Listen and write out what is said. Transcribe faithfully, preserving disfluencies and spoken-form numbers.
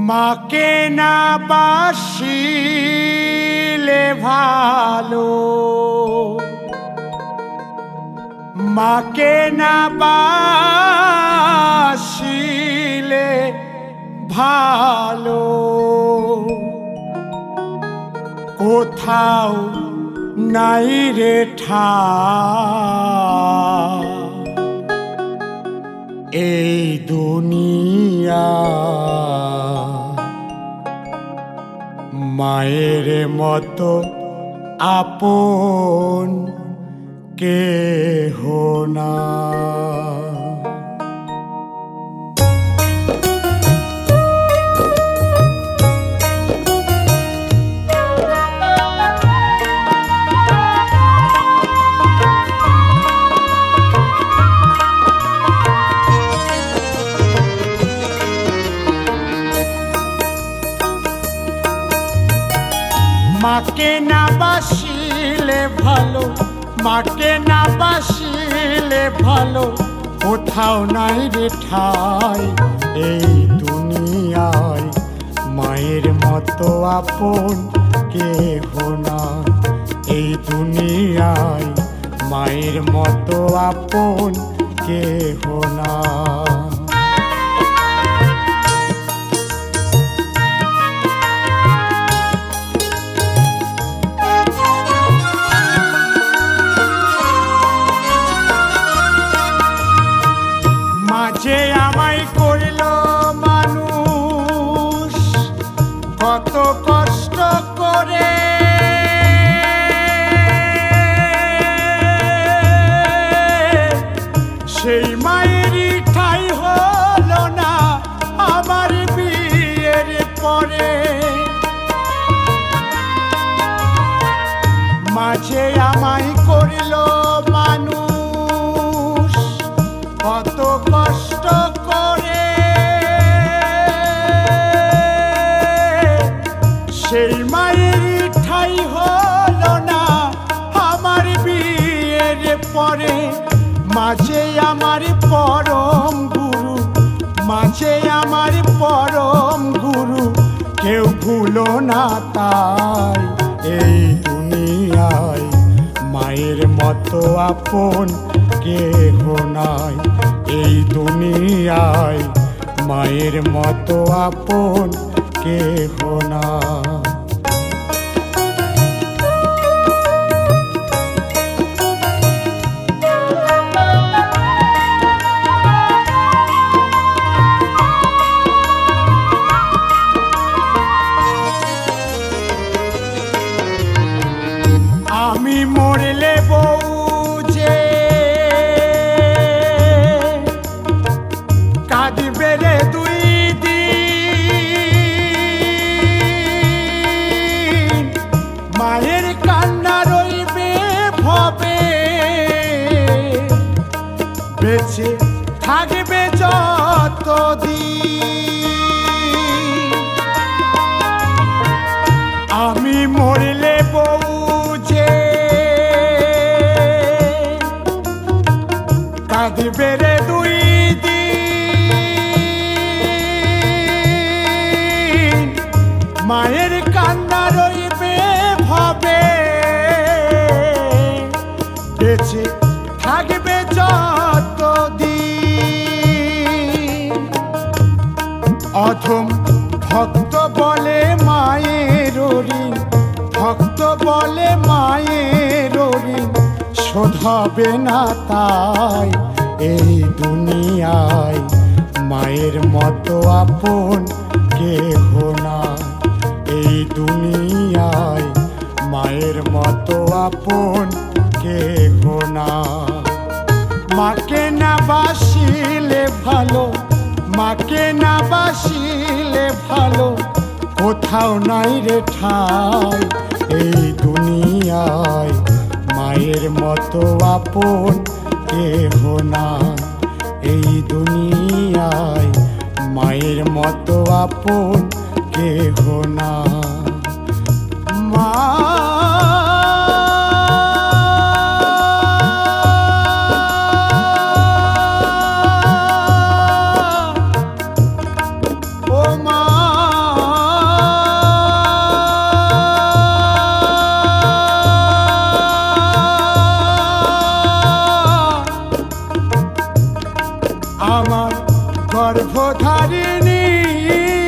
মাকে না বাসিলে ভালো, মাকে না বাসিলে ভালো, কোথাও নাই রে ঠাই এই দুনিয়া। মায়ের মতো আপন কেহ না। মাকে না বাসিলে ভালো, মাকে না বাসিলে ভালো, কোথাও নাই রে ঠাই এই দুনিয়ায়। মায়ের মতো আপন কেহ না এই দুনিয়ায়, মায়ের মতো আপন কেহ না। যে আমায় করল মানুষ কত কষ্ট করে, সেই মায়েরই ঠাই হলো না আমার বিয়ের পরে। মাঝে আমায় করল মানুষ কত কষ্ট করে, সেই মায়েরই ঠাই হলো না আমার বিয়ের পরে। মাঝে আমার পরম গুরু, মাঝে আমার পরম গুরু, কেউ ভুলো না তাই এই দুনিয়ায়। মায়ের মতো আপন কেহ নাই এই দুনিয়ায়, মায়ের মতো আপন কেহ না। আমি মরলে বউ যে কাঁদবে রে দুই দিন, মায়ের কান্না রইবে ভবে, বেঁচে থাকবে যতদিন। আমি মরলে বউ যে কাঁদবে রে দুই দিন, মায়ের কান্না রইবে ভবে, বেঁচে থাকবে যতদিন। অধম ভক্ত বলে মায়ের ঋণ, ভক্ত বলে মায়ের ঋণ শোধাবে না তাই এই দুনিয়ায়। মায়ের মতো আপন কেহ না এই দুনিয়ায়, মায়ের মতো আপন কেহ না। মাকে না বাসিলে ভালো, মাকে না বাসিলে ভালো, কোথাও নাই রে ঠাই এই দুনিয়ায়। মায়ের মতো আপন কেহ না এই দুনিয়ায়, মায়ের মতো আপন কেহ না। মা ও মা আমার গর্ভধারিণী